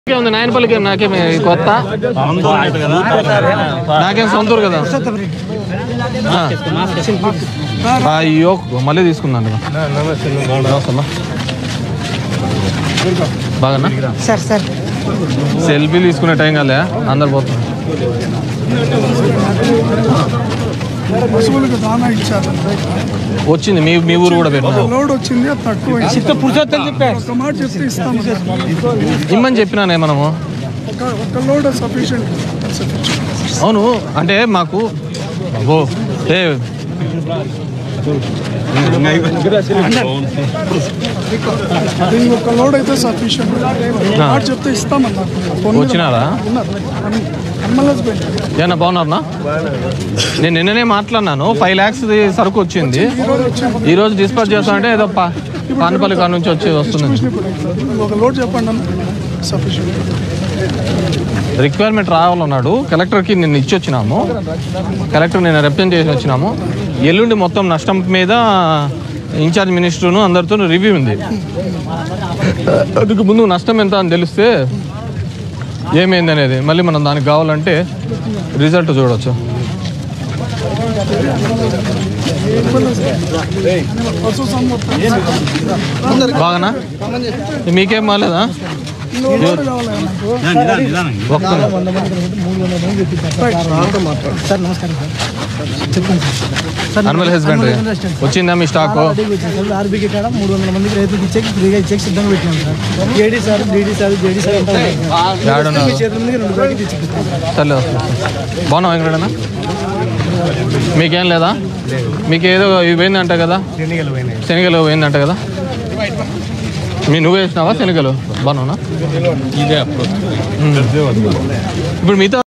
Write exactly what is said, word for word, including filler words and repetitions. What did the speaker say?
ఉంది నాయనపల్లికి నాకేమి కొత్త నాకేం సొంతూరు కదా అయ్యో మళ్ళీ తీసుకున్నాను బాగా సార్ సార్ సెల్ఫీ తీసుకునే టైం కాలే అందరు పోతున్నారు వచ్చింది మీ మీ ఊరు కూడా పెట్టిన లోడ్ వచ్చింది తక్కువ ఇమ్మని చెప్పినానే మనము అవును అంటే మాకు ఓ ఏ ఒక లోడ్ అయితే సఫిషియెంట్ చెప్తే ఇస్తామన్నా వచ్చినారా ఏమన్నా బాగున్నారనా నేను నిన్ననే మాట్లాడినాను ఫైవ్ ల్యాక్స్ సరుకు వచ్చింది ఈరోజు డిస్పాచ్ చేస్తా అంటే ఏదో పానపల్లి కాడ నుంచి వచ్చి వస్తుంది ఒక లోడ్ చెప్పండి రిక్వైర్మెంట్ రావాలన్నాడు కలెక్టర్కి నిన్న ఇచ్చి వచ్చినాము కలెక్టర్ నేను రిప్రజెంట్ చేసి వచ్చినాము ఎల్లుండి మొత్తం నష్టం మీద ఇన్ఛార్జ్ మినిస్టర్ను అందరితో రివ్యూ ఉంది అందుకు ముందు నష్టం ఎంత అని తెలిస్తే ఏమైంది అనేది మళ్ళీ మనం దానికి కావాలంటే రిజల్ట్ చూడవచ్చు బాగానా మీకేం బాగాలేదా అనిమల్ హస్బెండరీ వచ్చిందా మీ స్టాక్ ఆర్బీకి కాడ మూడు వందల మందికి రైతులకు ఇచ్చే ఫ్రీగా ఇచ్చే సిద్ధంగా పెట్టినాం sir AD sir DD sir JD sir సర్లే బాగున్నావు వెంకటనా మీకేం లేదా మీకు ఏదో ఇవి పోయిందంట కదా శనగలు పోయిందంట కదా మీ నువ్వు వేసినావా శనగలు బాగున్నావునా ఇప్పుడు మిగతా